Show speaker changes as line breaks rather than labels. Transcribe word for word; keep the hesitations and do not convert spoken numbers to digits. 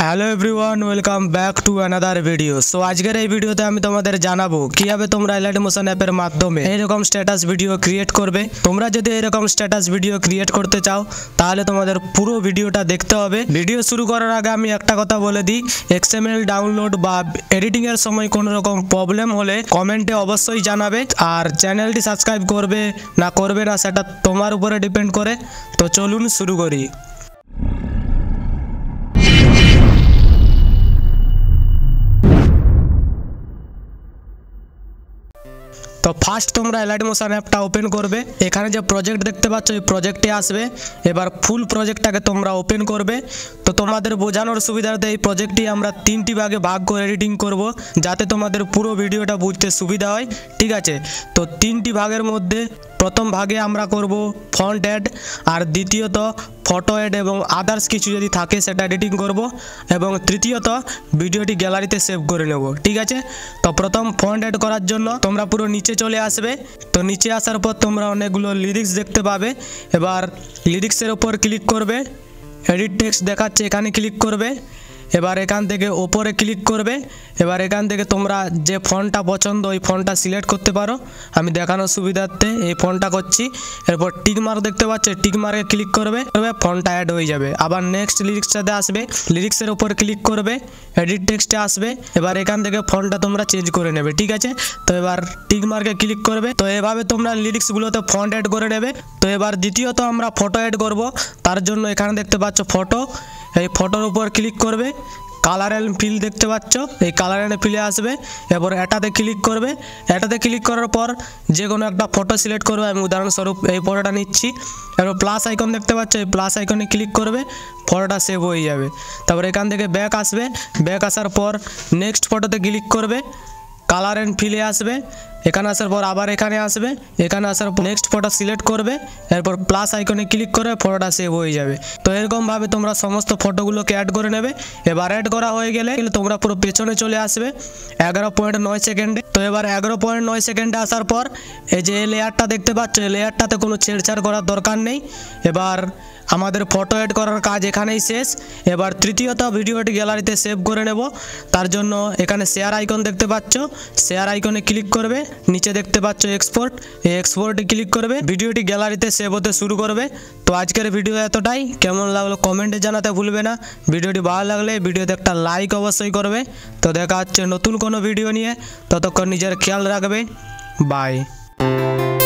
Hello everyone, welcome back to another video. So আজকের এই ভিডিওতে আমি তোমাদের জানাবো কিভাবে তোমরা এলাইট মোশন অ্যাপের মাধ্যমে এইরকম স্ট্যাটাস ভিডিও ক্রিয়েট করবে। তোমরা যদি এরকম স্ট্যাটাস ভিডিও ক্রিয়েট করতে চাও তাহলে তোমাদের পুরো ভিডিওটা দেখতে হবে। ভিডিও শুরু করার আগে আমি একটা কথা বলে দিই, এক্সএমএল ডাউনলোড বা এডিটিং এর সময় কোনো রকম প্রবলেম হলে কমেন্টে অবশ্যই জানাবে। আর চ্যানেলটি সাবস্ক্রাইব করবে না করবে না সেটা তোমার উপরে ডিপেন্ড করে। তো চলুন শুরু করি। তো ফার্স্ট তোমরা এলাইট মোশন অ্যাপটা ওপেন করবে। এখানে যে প্রজেক্ট দেখতে পাচ্ছ এই প্রজেক্টে আসবে। এবার ফুল প্রজেক্টটাকে তোমরা ওপেন করবে। তো তোমাদের বোঝানোর সুবিধার্থে এই প্রজেক্টটি আমরা তিনটি ভাগে ভাগ করে এডিটিং করব, যাতে তোমাদের পুরো ভিডিওটা বুঝতে সুবিধা হয়। ঠিক আছে, তো তিনটি ভাগের মধ্যে প্রথম ভাগে আমরা করব ফন্ট অ্যাড, আর দ্বিতীয়ত ফটো অ্যাড এবং আদার্স কিছু যদি থাকে সেটা এডিটিং করব, এবং তৃতীয়ত ভিডিওটি গ্যালারিতে সেভ করে নেব। ঠিক আছে, তো প্রথম ফন্ট অ্যাড করার জন্য তোমরা পুরো নিচে চলে আসবে। তো নিচে আসার পর তোমরা অনেকগুলো লিরিক্স দেখতে পাবে। এবার লিরিক্সের ওপর ক্লিক করবে, এডিট টেক্সট দেখাচ্ছে এখানে ক্লিক করবে। এবার এখান থেকে ওপরে ক্লিক করবে। এবার এখান থেকে তোমরা যে ফন্টটা পছন্দ ওই ফন্টটা সিলেক্ট করতে পারো। আমি দেখানোর সুবিধার্থে এই ফন্টটা করছি। এরপর টিক মার্ক দেখতে পাচ্ছ, টিক মার্কে ক্লিক করবে, ফন্টটা অ্যাড হয়ে যাবে। আবার নেক্সট লিরিক্সটাতে আসবে, লিরিক্সের ওপর ক্লিক করবে, এডিট টেক্সটে আসবে। এবার এখান থেকে ফন্টটা তোমরা চেঞ্জ করে নেবে। ঠিক আছে, তো এবার টিক মার্কে ক্লিক করবে। তো এভাবে তোমরা লিরিক্সগুলোতে ফন্ট অ্যাড করে নেবে। তো এবার দ্বিতীয়ত আমরা ফটো অ্যাড করব। তার জন্য এখানে দেখতে পাচ্ছ ফটো, এই ফটোর উপর ক্লিক করবে। কালার অ্যান্ড ফিল দেখতে পাচ্ছ, এই কালার অ্যান্ড ফিলে আসবে। এরপর এটাতে ক্লিক করবে। এটাতে ক্লিক করার পর যে কোনো একটা ফটো সিলেক্ট করবে। আমি উদাহরণস্বরূপ এই ফটোটা নিচ্ছি। এরপর প্লাস আইকন দেখতে পাচ্ছ, এই প্লাস আইকনে ক্লিক করবে, ফটোটা সেভ হয়ে যাবে। তারপর এখান থেকে ব্যাক আসবে। ব্যাক আসার পর নেক্সট ফটোতে ক্লিক করবে, কালার অ্যান্ড ফিলে আসবে। এখানে আসার পর আবার এখানে আসবে। এখানে আসার পর নেক্সট ফটো সিলেক্ট করবে, এরপর প্লাস আইকনে ক্লিক করে ফটোটা সেভ হয়ে যাবে। তো এরকমভাবে তোমরা সমস্ত ফটোগুলোকে অ্যাড করে নেবে। এবার অ্যাড করা হয়ে গেলে তোমরা পুরো পেছনে চলে আসবে এগারো পয়েন্ট নয় সেকেন্ডে। তো এবার এগারো পয়েন্ট নয় সেকেন্ডে আসার পর এই যে লেয়ারটা দেখতে পাচ্ছ, এই লেয়ারটাতে কোনো ছেড়ছাড় করার দরকার নেই। এবার আমাদের ফটো অ্যাড করার কাজ এখানেই শেষ। এবার তৃতীয়ত ভিডিওটি গ্যালারিতে সেভ করে নেব। তার জন্য এখানে শেয়ার আইকন দেখতে পাচ্ছ, শেয়ার আইকনে ক্লিক করবে। নিচে দেখতে পাচ্ছ এক্সপোর্ট, এই এক্সপোর্টে ক্লিক করবে, ভিডিওটি গ্যালারিতে সেভ হতে শুরু করবে। তো আজকের ভিডিও এতটাই। কেমন লাগলো কমেন্টে জানাতে ভুলবে না। ভিডিওটি ভালো লাগলে ভিডিওতে একটা লাইক অবশ্যই করবে। তো দেখা হচ্ছে নতুন কোনো ভিডিও নিয়ে। ততক্ষণ নিজের খেয়াল রাখবে। বাই।